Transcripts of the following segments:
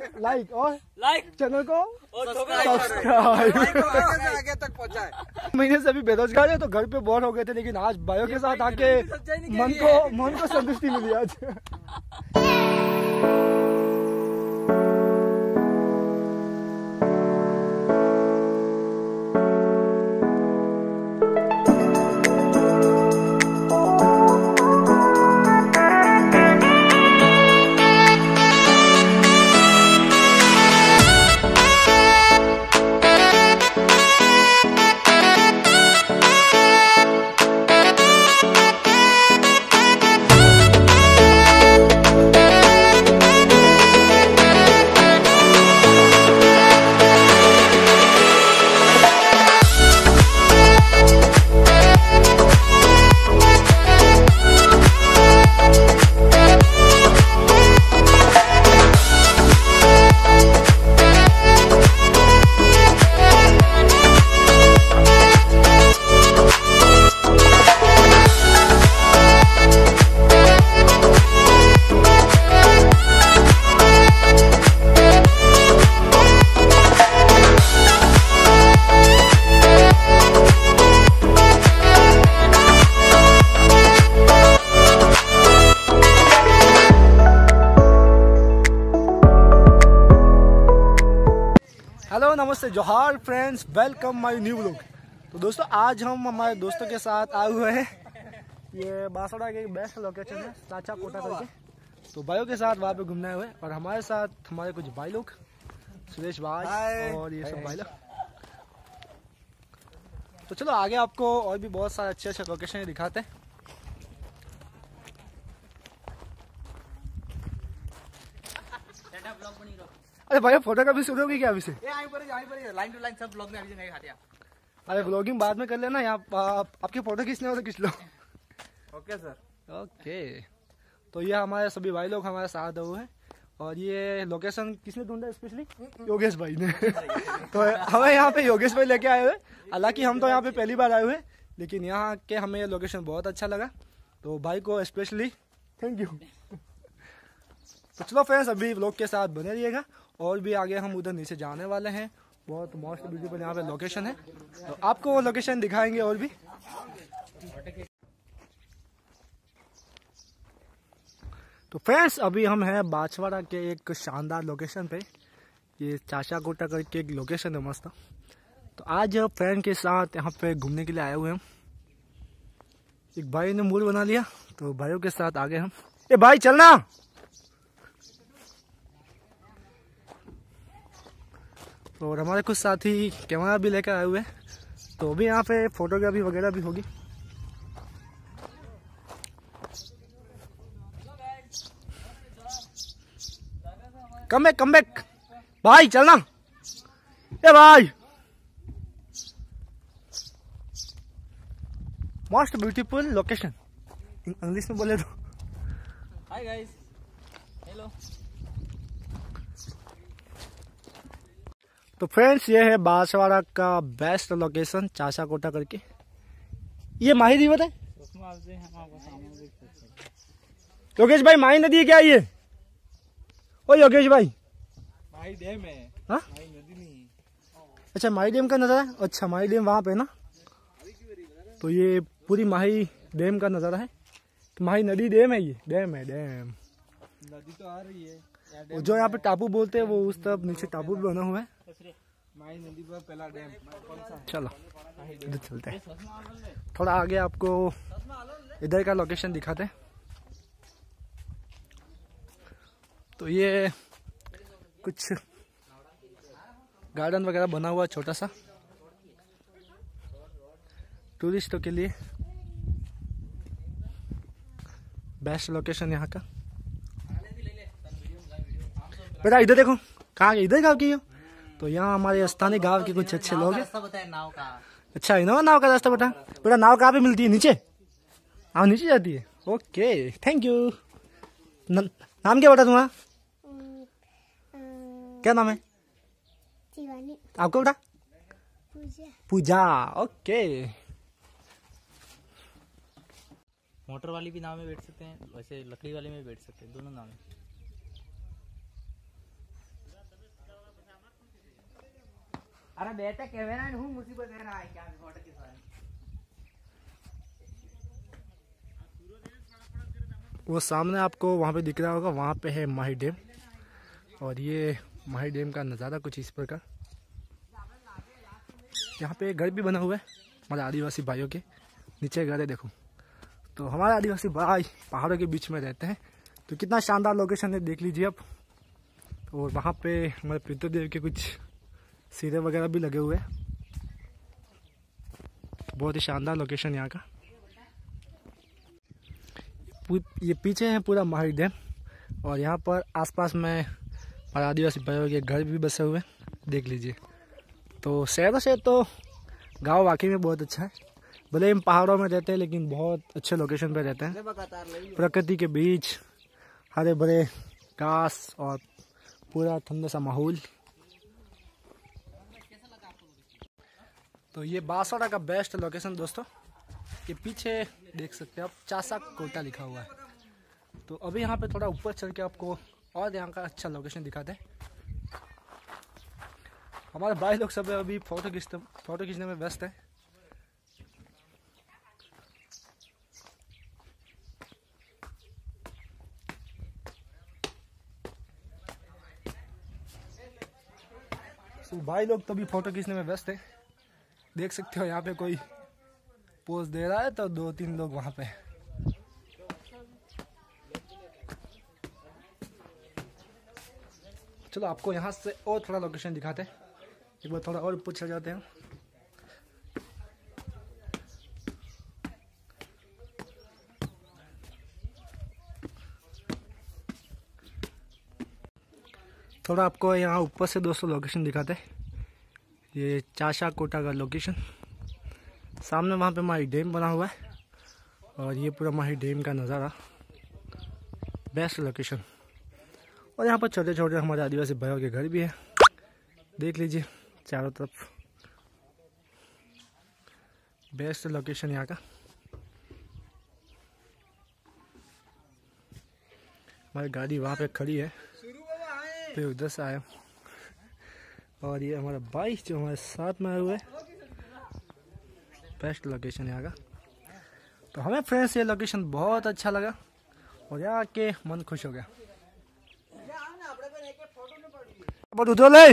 Like और channel को subscribe आगे तक पहुंचाए। महीने से अभी बेरोजगार है तो घर पे बोर हो गए थे, लेकिन आज भाइयों के साथ आके मन को संतुष्टि मिली आज। हेलो नमस्ते जोहार friends, welcome my new vlog. तो दोस्तों आज हम हमारे दोस्तों के साथ आए हुए हैं, ये बांसवाड़ा के बेस्ट लोकेशन है चाचा कोटा करके। तो भाइयों के साथ वहाँ पे घूमने आए हुए हैं और हमारे साथ हमारे कुछ भाई लोग, सुरेश भाई और ये सब भाई लोग। तो चलो आगे आपको और भी बहुत सारे अच्छे अच्छे लोकेशन दिखाते हैं। अरे भाई फोटो का भी शुरू होगी क्या अभी से? लाइन टू लाइन सब ब्लॉग में अभी नहीं खाते। अरे ब्लॉगिंग बाद में कर लेना, यहाँ आपकी फोटो खींचने हो तो खींच लो। Okay sir. ओके तो ये हमारे सभी भाई लोग हमारे साथ हुए हैं और ये लोकेशन किसने ढूंढा स्पेशली? योगेश भाई ने। तो हमें यहाँ पे योगेश भाई लेके आए हुए। हालांकि हम तो यहाँ पे पहली बार आए हुए, लेकिन यहाँ के हमें ये लोकेशन बहुत अच्छा लगा, तो भाई को स्पेशली थैंक यू। तो चलो फ्रेंड्स अभी व्लॉग के साथ बने रहिएगा, और भी आगे हम उधर नीचे जाने वाले हैं। बहुत मोस्ट ब्यूटीफुल यहाँ पे लोकेशन है, तो आपको वो लोकेशन दिखाएंगे और भी। तो फ्रेंड्स अभी हम हैं बांसवाड़ा के एक शानदार लोकेशन पे, ये चाचा कोटा करके एक लोकेशन है मस्त। तो आज फ्रेंड के साथ यहाँ पे घूमने के लिए आए हुए हम। एक भाई ने मूड बना लिया तो भाइयों के साथ आगे हम। ए भाई चलना। और हमारे कुछ साथी कैमरा भी लेकर आए हुए हैं, तो भी यहाँ पे फोटोग्राफी वगैरह भी होगी। कम बैक भाई चलना। ए भाई मोस्ट ब्यूटीफुल लोकेशन, इंग्लिश में बोले तो। Hi guys, hello. तो फ्रेंड्स ये है बांसवाड़ा का बेस्ट लोकेशन चाचा कोटा करके। ये माही रिवर है। योगेश भाई माही नदी है क्या ये? ओ योगेश भाई माही डैम है। हाँ माही नदी नहीं। अच्छा माही डैम का नजारा है। अच्छा माही डैम वहाँ पे ना, तो ये पूरी माही डैम का नजारा है। तो माही नदी डैम है, ये डैम है। डैम नदी तो आ रही है, जो यहाँ पे टापू बोलते हैं वो उस तरफ नीचे टापू भी बना हुआ है। माही नदी पर पहला डैम कौन सा है? चलो इधर चलते हैं, थोड़ा आगे आपको इधर का लोकेशन दिखाते हैं। तो ये कुछ गार्डन वगैरह बना हुआ छोटा सा टूरिस्टों के लिए, बेस्ट लोकेशन यहाँ का। बेटा इधर देखो, कहाँ इधर गाँव की हो? तो यहाँ हमारे स्थानीय गांव के कुछ अच्छे लोग हैं। नाव का। अच्छा इनोवा नाव का रास्ता बेटा। बेटा नाव कहाँ पे मिलती है? नीचे। हाँ नीचे जाती है। Okay thank you. नाम क्या बेटा तुम्हारा? क्या नाम है आपका बेटा? पूजा। ओके मोटर वाली भी नाव में बैठ सकते हैं, वैसे लकड़ी वाले में बैठ सकते हैं, दोनों नाव में। अरे बेटा कैमरा हूँ मुसीबत है ना क्या फोटो खिंचवानी। वो सामने आपको वहाँ पे दिख रहा होगा, वहाँ पे है माही डैम। और ये माही डैम का नज़ारा कुछ इस प्रकार। यहाँ पे घर भी बना हुआ है हमारे आदिवासी भाइयों के, नीचे घर है देखो। तो हमारे आदिवासी भाई पहाड़ों के बीच में रहते हैं, तो कितना शानदार लोकेशन है देख लीजिए आप। और वहाँ पे हमारे पितृदेव के कुछ सिरे वगैरह भी लगे हुए हैं। बहुत ही शानदार लोकेशन यहाँ का। ये पीछे है पूरा माही डैम, और यहाँ पर आसपास में हमारे आदिवासी भाइयों के घर भी बसे हुए हैं देख लीजिए। तो शहरों से तो गांव वाकई में बहुत अच्छा है। भले हम पहाड़ों में रहते हैं लेकिन बहुत अच्छे लोकेशन पे रहते हैं, प्रकृति के बीच, हरे भरे घास और पूरा ठंडा सा माहौल। तो ये बांसवाड़ा का बेस्ट लोकेशन दोस्तों। ये पीछे देख सकते हैं आप, चासा कोटा लिखा हुआ है। तो अभी यहाँ पे थोड़ा ऊपर चल के आपको और यहाँ का अच्छा लोकेशन दिखाते हैं। हमारे भाई लोग सब अभी फोटो खींचने में व्यस्त है। तो भाई लोग तभी फोटो खींचने में व्यस्त है। देख सकते हो यहाँ पे कोई पोज दे रहा है, तो 2-3 लोग वहाँ पे। चलो आपको यहाँ से और थोड़ा लोकेशन दिखाते हैं। एक बार थोड़ा और ऊपर चल जाते हैं। थोड़ा आपको यहाँ ऊपर से दोस्तों लोकेशन दिखाते हैं। ये चाशा कोटा का लोकेशन, सामने वहाँ पे माही डैम बना हुआ है, और ये पूरा माही डैम का नज़ारा, बेस्ट लोकेशन। और यहाँ पर छोटे छोटे हमारे आदिवासी भाइयों के घर भी है, देख लीजिए चारों तरफ। बेस्ट लोकेशन यहाँ का। हमारी गाड़ी वहाँ पे खड़ी है, फिर उधर से आया। और ये हमारा बाइक जो हमारे साथ में आए हुए, बेस्ट लोकेशन यहाँ का। तो हमें फ्रेंड्स ये लोकेशन बहुत अच्छा लगा, और यहाँ के मन खुश हो गया। उधर ले,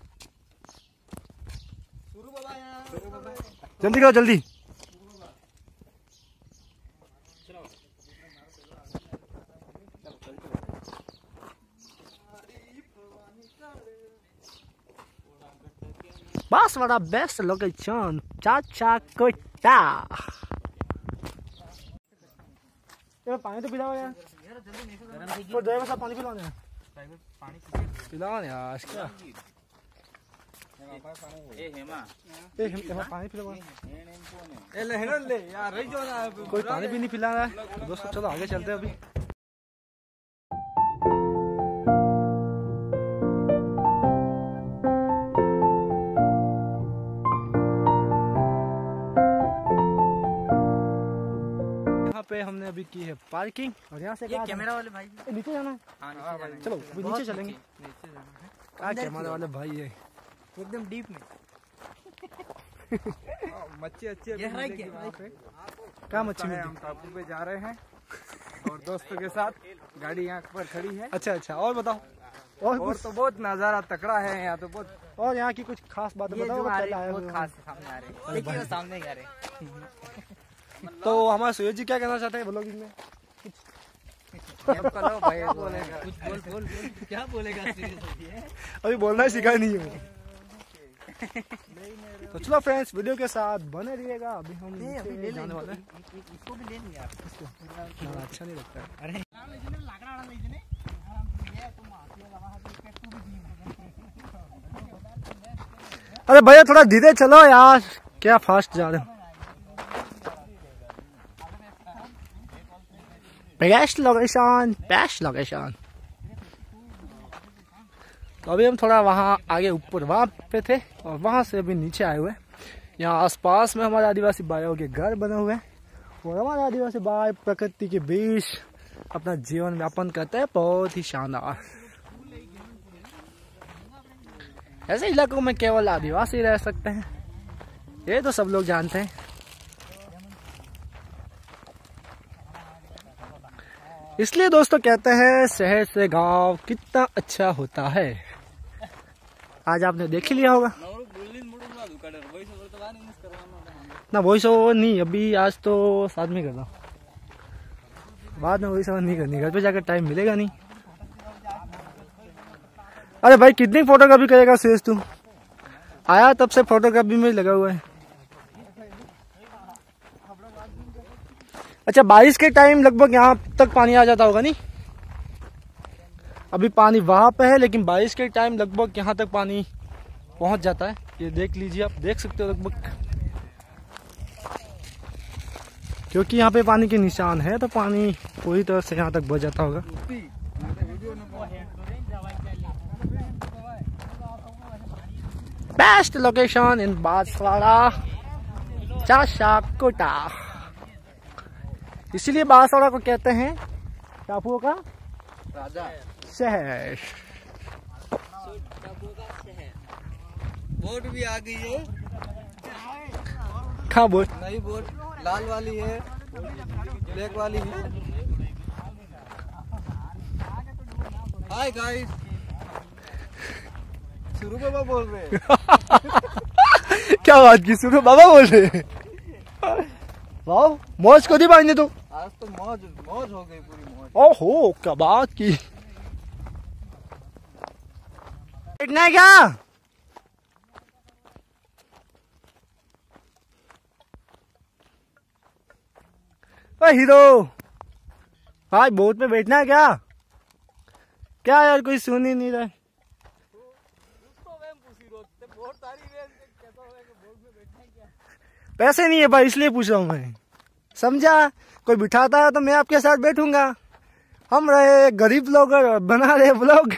जल्दी करो जल्दी। बांसवाड़ा बेस्ट लोकेशन, चाचा कोटा। पानी तो पिलाओ यार, तो ड्राइवर साहब पानी पिलाओ यार, पिलाओ यार क्या। हेमा पानी पिलाओ यार, कोई पानी भी नहीं पिला रहा है। दोस्तों चलो आगे चलते हैं अभी। पे हमने अभी की है पार्किंग, और यहाँ से कैमरा वाले भाई नीचे जाना है। हाँ, नीचे जाना है। चलो अभी नीचे चलेंगे। नीचे जाना है। क्या कैमरा वाले भाई है एकदम डीप में। मच्छी अच्छी है वहाँ पे। क्या मच्छी में हम टापू पे जा रहे हैं और दोस्तों के साथ, गाड़ी यहाँ पर खड़ी है। अच्छा अच्छा, और बताओ। और तो बहुत नज़ारा तकड़ा है यहाँ तो बहुत। और यहाँ की कुछ खास बात बताओ। बहुत खास सामने आ रहे हैं, सामने ही आ रहे हैं। तो हमारे सुरेश जी क्या कहना चाहते हैं ब्लॉगिंग में? भाई बोलेगा कुछ बोल क्या बोलेगा? अभी बोलना ही सीखा नहीं है। तो चलो फ्रेंड्स, वीडियो के साथ बने रहिएगा। अभी हम नीचे जाने वाले हैं। इसको भी ले लेंगे यार, अच्छा नहीं लगता है। अरे अरे भैया थोड़ा धीरे चलो यार, क्या फास्ट जा रहे हो। Best location. तो अभी हम थोड़ा वहाँ आगे ऊपर वहाँ पे थे, और वहाँ से अभी नीचे आए हुए। यहाँ आसपास में हमारे आदिवासी भाइयों के घर बने हुए हैं, और हमारे आदिवासी भाई प्रकृति के बीच अपना जीवन यापन करते हैं, बहुत ही शानदार। ऐसे इलाकों में केवल आदिवासी रह सकते हैं, ये तो सब लोग जानते हैं। इसलिए दोस्तों कहते हैं शहर से गांव कितना अच्छा होता है। आज आपने देख ही लिया होगा ना, वॉइस ओवर नहीं अभी, आज तो साथ में करना, बाद में वॉइस ओवर नहीं करनी, घर पे जाकर टाइम मिलेगा नहीं। अरे भाई कितनी फोटोग्राफी करेगा शेष तू, आया तब से फोटोग्राफी में लगा हुआ है। अच्छा बारिश के टाइम लगभग यहाँ तक पानी आ जाता होगा नहीं, अभी पानी वहां पे है लेकिन बारिश के टाइम लगभग यहाँ तक पानी पहुंच जाता है। ये देख लीजिए, आप देख सकते हो लगभग, क्योंकि यहाँ पे पानी के निशान है तो पानी पूरी तरह से यहाँ तक बह जाता होगा। Best location in Banswara Chashakota, इसीलिए बांसवाड़ा को कहते हैं टापुओं का राजा शहर। बोट भी आ गई है, कहाँ बोट? नई बोट, लाल वाली है, ब्लैक वाली है। हाय गाइस, शुरू बाबा बोल रहे हैं। क्या बात की, शुरू बाबा बोल रहे हैं। वाह, मौज को दी भाई ने तो, आज तो मौज मौज हो गई, पूरी मौज। ओहो क्या बात की। बैठना है क्या? हीरो भाई बोट में बैठना है क्या? क्या यार कोई सुन ही नहीं रहा। पैसे नहीं है भाई इसलिए पूछ रहा हूँ मैं, समझा? कोई बिठाता है तो मैं आपके साथ बैठूंगा। हम रहे गरीब लोग और बना रहे ब्लॉग।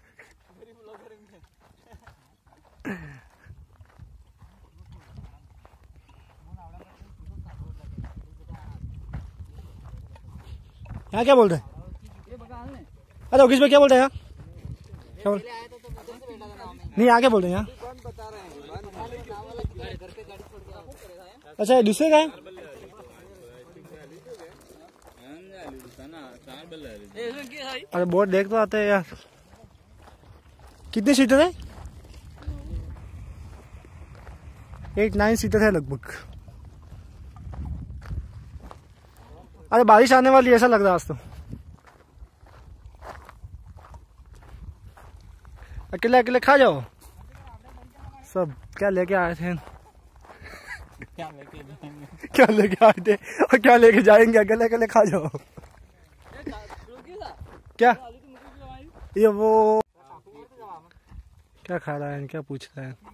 यहाँ क्या बोल रहे हैं? अरे योगेश भाई क्या बोल रहे हैं? क्या बोल नहीं आगे बोल रहे हैं यहाँ। अच्छा दूसरे का है? अरे बोर्ड देख तो आते हैं यार। कितने सीटर है? 8-9 सीटर है लगभग। अरे बारिश आने वाली ऐसा लग रहा है आज तो। अकेले अकेले खा जाओ सब। क्या लेके आए थे? क्या लेके आए थे और क्या लेके जाएंगे? अकेले अकेले खा जाओ। क्या ये वो क्या खा रहा है, क्या पूछ रहा है?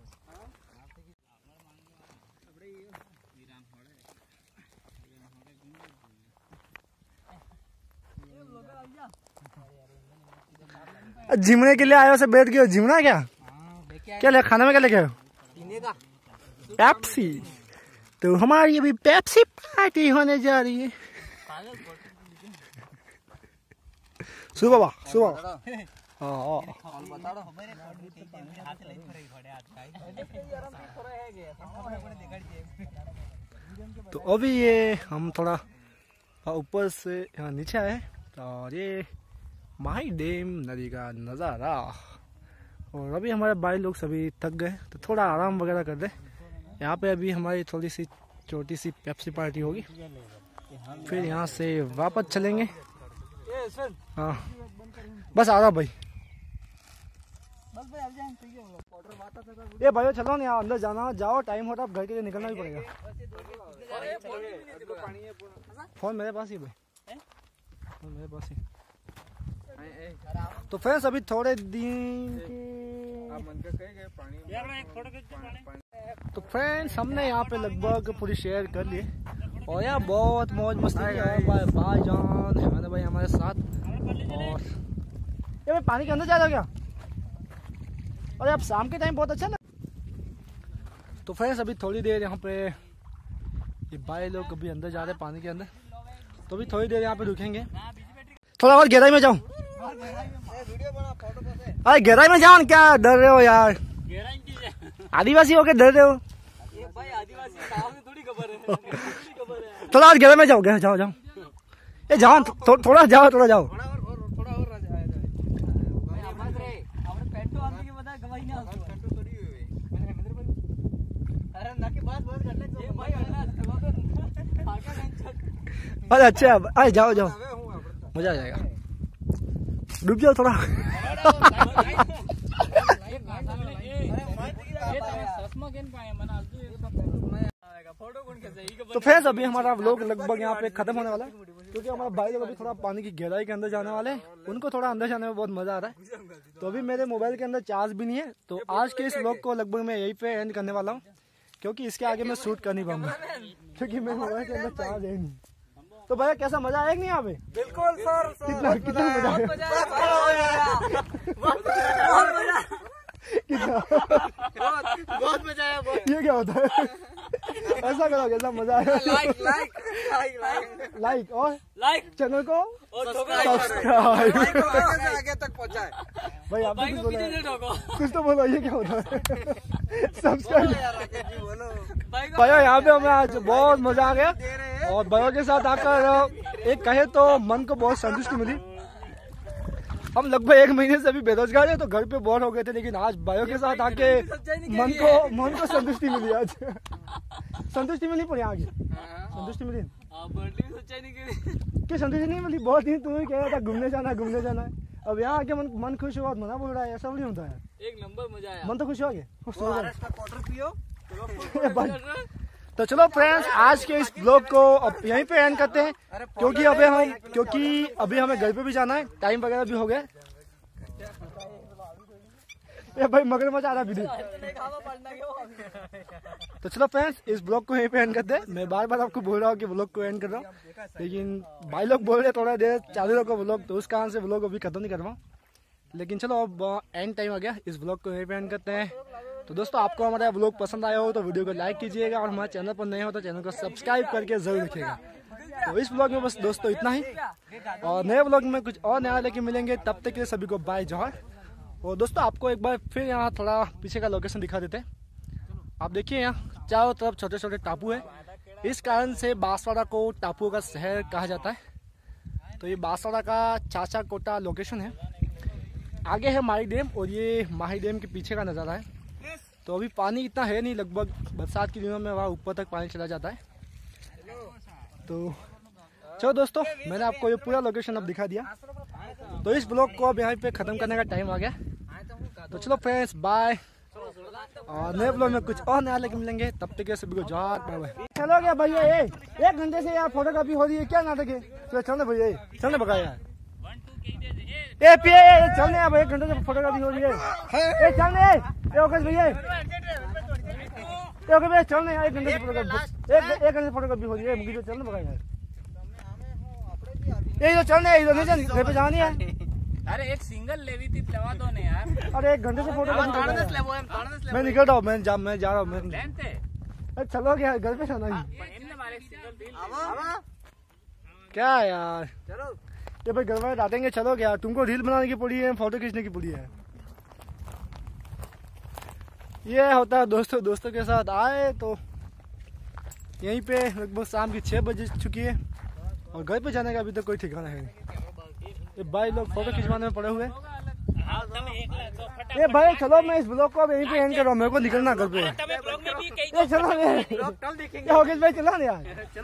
जिमने के लिए आए हो से बैठ गए? जिमना क्या क्या ले खाने में क्या लेके आए? पेप्सी। तो हमारी अभी पेप्सी पार्टी होने जा रही है। सुबह सुबह तो अभी ये हम थोड़ा ऊपर से नीचे आए और ये माही डैम नदी का नज़ारा। और अभी हमारे भाई लोग सभी थक गए तो थोड़ा आराम वगैरह कर दे। यहाँ पे अभी हमारी थोड़ी सी छोटी सी पेप्सी पार्टी होगी, फिर यहाँ से वापस चलेंगे। हाँ बस आ रहा भाई। ये भाई चलो नहीं अंदर जाना, जाओ टाइम होता, अब घर के लिए निकलना भी पड़ेगा। फोन मेरे पास ही भाई, फोन मेरे पास ही। तो फ्रेंड्स अभी थोड़े दिन तो फ्रेंड्स हमने यहाँ पे लगभग पूरी शेयर कर ली और यहाँ बहुत मौज मस्ती भाईजान हेमंत भाई हमारे साथ। और ये भाई पानी के अंदर जा रहा क्या? अरे अब शाम के टाइम बहुत अच्छा ना। तो फ्रेंड्स अभी थोड़ी देर यहाँ पे ये भाई लोग अभी अंदर जा रहे हैं पानी के अंदर, तो अभी थोड़ी देर यहाँ पे रुकेंगे। थोड़ा और गहराई में जाऊँ? अरे गहराई में जाओ, क्या डर रहे हो यार? आदिवासी होके डर रहे हो? भाई आदिवासी नाम से थोड़ी खबर है, थोड़ा आज घर में जाओ, घर जाओ जाओ, ये जाओ थोड़ा जाओ, थोड़ा जाओ। अरे अच्छा, अरे जाओ जाओ, मजा आ जाएगा। डूब जाओ थोड़ा। तो फ्रेंड्स अभी हमारा व्लॉग लगभग यहाँ पे खत्म होने वाला है, क्योंकि हमारा भाई लोग अभी थोड़ा पानी की गहराई के अंदर जाने वाले हैं। उनको थोड़ा अंदर जाने में बहुत मजा आ रहा है। तो अभी मेरे मोबाइल के अंदर चार्ज भी नहीं है, तो आज के इस व्लॉग को लगभग मैं यहीं पे एंड करने वाला हूँ, क्योंकि इसके आगे मैं शूट कर नहीं पाऊंगा, क्योंकि मेरे मोबाइल के अंदर चार्ज है नहीं। तो भैया कैसा मजा आया नहीं यहाँ पे? बिल्कुल सर, कितना मजा आया? बहुत मजा आया। ये क्या होता है? ऐसा करो, कैसा मजा आया? लाइक और चैनल को सब्सक्राइब आगे तक पहुंचाए। भाई आप भी कुछ तो बोलो, ये क्या होता है? सब्सक्राइब। भैया यहाँ पे हमें आज बहुत मजा आ गया, और भैया के साथ आकर एक कहे तो मन को बहुत संतुष्टि मिली। हम लगभग 1 महीने से अभी बेरोजगार है, तो घर पे बोर हो गए थे, लेकिन आज भाइयों के साथ आके मन को संतुष्टि मिली। आज संतुष्टि मिली, पर यहाँ की संतुष्टि मिली क्या? संतुष्टि नहीं मिली। बहुत दिन तू ही कह रहा था घूमने जाना है, अब यहाँ आके मन खुश हुआ, मना बोल रहा है, ऐसा नहीं होता है। एक नंबर मजा आया, मन तो खुश हो गया। तो चलो फ्रेंड्स, आज के इस ब्लॉग को अब यहीं पे एंड करते हैं, क्योंकि अभी हमें घर पे भी जाना है, टाइम वगैरह भी हो गया। ये भाई मगरमच्छ आ रहा है। तो चलो फ्रेंड्स, इस ब्लॉग को यहीं पे एंड करते हैं। मैं बार बार आपको बोल रहा हूँ कि ब्लॉग को एंड कर रहा हूँ, लेकिन भाई लोग बोल रहे थोड़ा देर चालू रखो ब्लॉग, तो उस कारण से ब्लॉग अभी खत्म नहीं कर रहा हूँ। लेकिन चलो अब एंड टाइम आ गया, इस ब्लॉग को यहीं पे एंड करते हैं। तो दोस्तों, आपको हमारा ब्लॉग पसंद आया हो तो वीडियो को लाइक कीजिएगा, और हमारे चैनल पर नए हो तो चैनल को सब्सक्राइब करके जरूर रखिएगा। तो इस ब्लॉग में बस दोस्तों इतना ही, और नए ब्लॉग में कुछ और नया लेके मिलेंगे। तब तक के लिए सभी को बाय जोहर। और दोस्तों, आपको एक बार फिर यहाँ थोड़ा पीछे का लोकेशन दिखा देते हैं। आप देखिए, यहाँ चारों तरफ छोटे छोटे टापू है, इस कारण से बांसवाड़ा को टापुओं का शहर कहा जाता है। तो ये बांसवाड़ा का चाचा कोटा लोकेशन है। आगे है माही डैम, और ये माही डैम के पीछे का नज़ारा है। तो अभी पानी इतना है नहीं, लगभग बरसात के दिनों में वहाँ ऊपर तक पानी चला जाता है। तो चलो दोस्तों, मैंने आपको ये पूरा लोकेशन अब दिखा दिया। तो इस ब्लॉग को अब यहाँ पे ख़त्म करने का टाइम आ गया। तो चलो फ्रेंड्स, बाय, और नए ब्लॉग में कुछ और नया लेके मिलेंगे। तब तक के सभी को जोहार, बाय बाय। चलो क्या भैया, 1 घंटे से यार फोटोग्राफी हो रही है, क्या नाटक है? चलो भैया, चलने बगा यार, चलने अब 1 घंटे से फोटोग्राफी हो रही है। चलने भैया, चलने 1 घंटे से फोटोग्राफी हो रही है। मुझे चलने बगा यार, ये तो चलने घर पे जानी है। अरे एक सिंगल लेवी थी, लगा दो ने यार। अरे 1 घंटे से फोटोग्राफी, मैं निकल रहा हूँ, मैं जा रहा हूँ। चलो क्या, घर पे जाना ही क्या यार? ये भाई घर वाले डांटेंगे। चलो क्या, तुमको रील बनाने की पड़ी है, फोटो खींचने की पड़ी है। ये होता है दोस्तों के साथ आए तो यहीं पे लगभग शाम की 6 बज चुकी है, और घर पे जाने का अभी तक कोई ठिकाना है नहीं। ये भाई लोग फोटो खिंचवाने में पड़े हुए। ये भाई चलो, मैं इस ब्लॉग को अब यहीं पे एंड कर रहा हूँ, मेरे को निकलना घर पे। चलो योगेश भाई, चलो यार,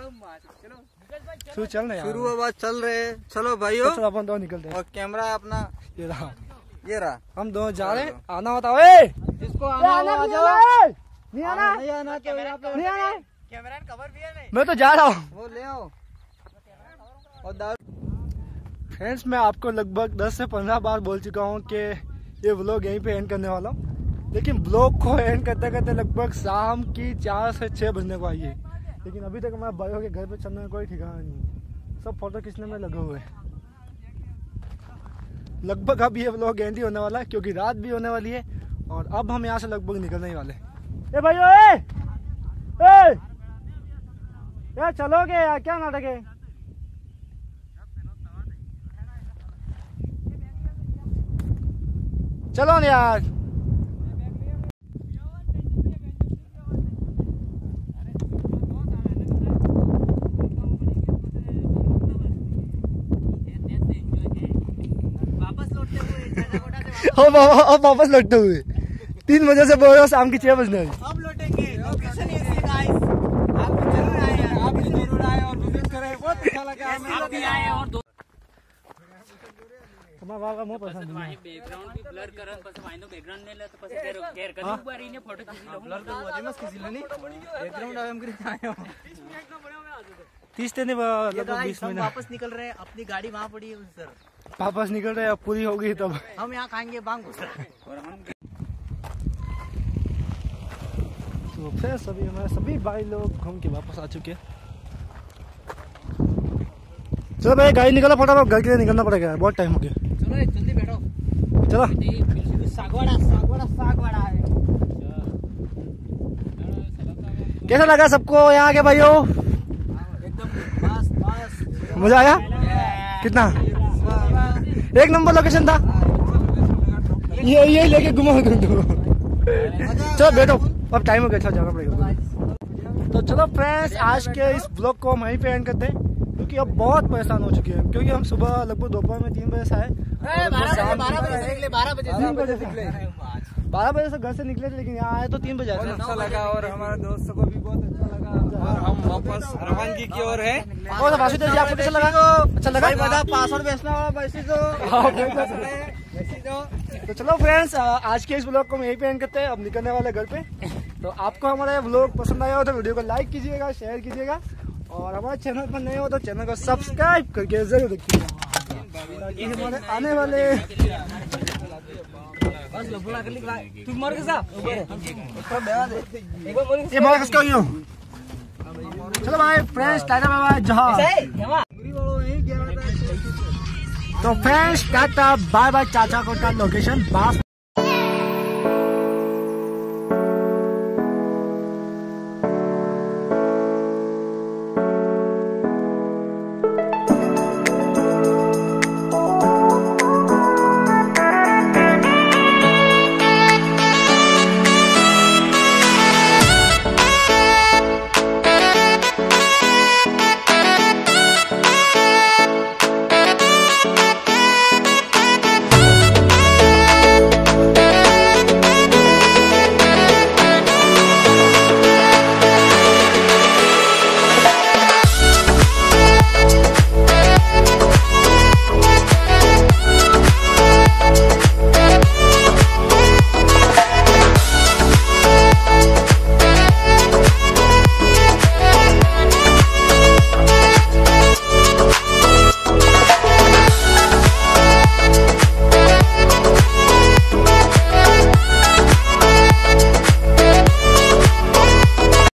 चल ना यार, शुरू आवाज चल रहे। चलो भाइयों, चलो अपन दो निकलते हैं। और कैमरा अपना ये रहा, हम दोनों जा रहे हैं। आना बताओ, जिसको नहीं आना, नहीं आना तो यहाँ पे नहीं आना, कैमरा कवर भी है नहीं। मैं तो जा रहा हूँ। वो ले आओ। और फ्रेंड्स, मैं आपको लगभग 10 से 15 बार बोल चुका हूँ कि ये व्लॉग यहीं पे एंड करने वाला हूँ, लेकिन ब्लॉग को एंड करते करते लगभग शाम की 4 से 6 बजने को आई है, लेकिन अभी तक हमारे भाइयों के घर पे चलने का कोई ठिकाना नहीं। सब फोटो खींचने में लगे हुए हैं। लगभग अब ये व्लॉग एंड ही होने वाला है, क्योंकि रात भी होने वाली है, और अब हम यहाँ से लगभग निकलने ही वाले। ए भाइयों, यार चलोगे यार, क्या नाटक है? चलो यार। और वापस लौटते हुए 3 बजे से बोल रहे हो शाम की 6 बजने वाली। अब लौटेंगे। लोकेशन ऐसी गाइस, आप जरूर आए हैं, आप जरूर आए और विजिट करें, बहुत अच्छा लगा हमें। आप भी आए और તમારા મો પસંદ વાહી બેકગ્રાઉન્ડ બી બ્લર કરન પછી વાહીનો બેકગ્રાઉન્ડ ને લે તો પછી કેર કરી ઉભા રહીને ફોટો ખીચી લો બ્લર કરવો છે મસ્ત ખીચી લો ની બેકગ્રાઉન્ડ આવે એમ કરી આયો 30 दिन लगभग 20 हम महीने वापस निकल रहे हैं, अपनी गाड़ी वहाँ पड़ी है सर। वापस निकल रहे हैं, अब पूरी हो गई तब हम यहाँ खाएंगे बांग घुस रहा है। तो फिर सभी हमारे सभी भाई लोग घूम के वापस आ चुके हैं। चलो भाई गाड़ी निकलो फटाफट, घर के लिए निकलना पड़ेगा, बहुत टाइम हो गया। चलो जल्दी बैठो। चलो सागवाड़ा सागवाड़ा सागवाड़ा है। कैसा लगा सबको यहाँ के भाइयों? एकदम बस बस मजा आया? कितना? 1 नंबर लोकेशन था। ये लेके घुमा तुम तो। चलो बैठो, अब टाइम हो गया, जाना पड़ेगा। तो चलो फ्रेंड्स, आज के इस ब्लॉग को हम वहीं पे एंड करते हैं, क्योंकि अब बहुत परेशान हो चुके हैं। क्योंकि हम सुबह लगभग दोपहर में 3 बजे से आए, 12 बजे से घर से निकले थे, लेकिन यहाँ आए तो 3 बजे आए थे। अच्छा लगा और हमारे दोस्तों को भी बहुत अच्छा लगा और हम वापस रवानगी की ओर है। और वासुदेव जी, आपको कैसा लगा? अच्छा लगा? पासवर्ड बेचना वाला पैसे तो चलो फ्रेंड्स, आज के इस ब्लॉग को हम यहीं पे एंड करते हैं, अब निकलने वाले घर पे। तो आपको हमारा ब्लॉग पसंद आया हो तो वीडियो को लाइक कीजिएगा, शेयर कीजिएगा, और हमारे चैनल पर नए हो तो चैनल को सब्सक्राइब करके जरूर रखिएगा, ताकि हमारे आने वाले चलो भाई फ्रेंड्स, टाटा बाय बाय, जहाँ। तो फ्रेंड्स टाटा बाय बाय, चाचा कोटा लोकेशन बास